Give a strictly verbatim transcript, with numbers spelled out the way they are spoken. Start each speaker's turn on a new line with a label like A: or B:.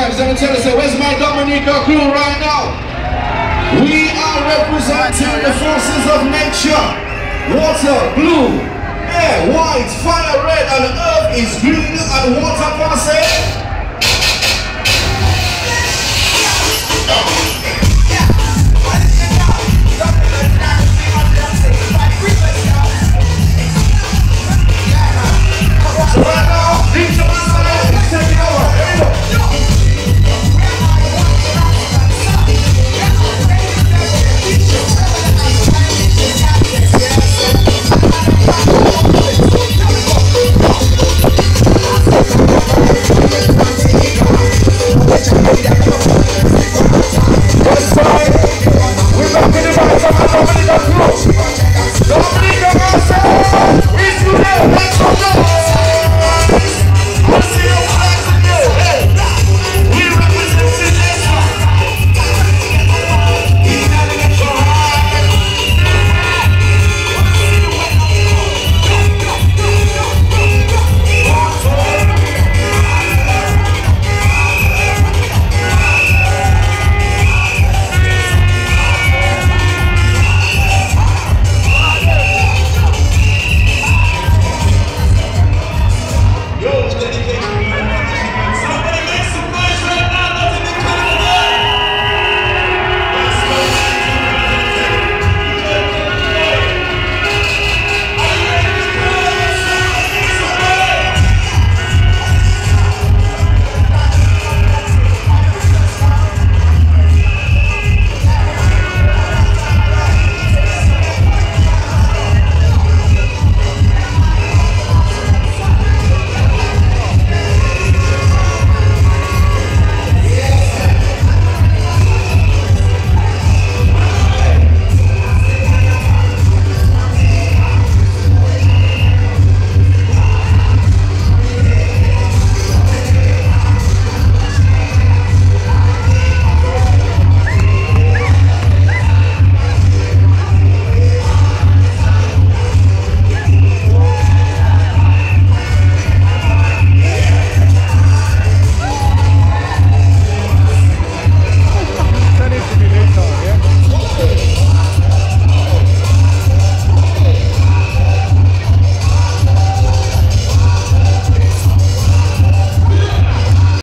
A: vibes. Let me tell you, so where's my Dominica crew right now? We are representing the forces of nature. Water, blue, air, white, fire, red, and earth is green, and water, can I say?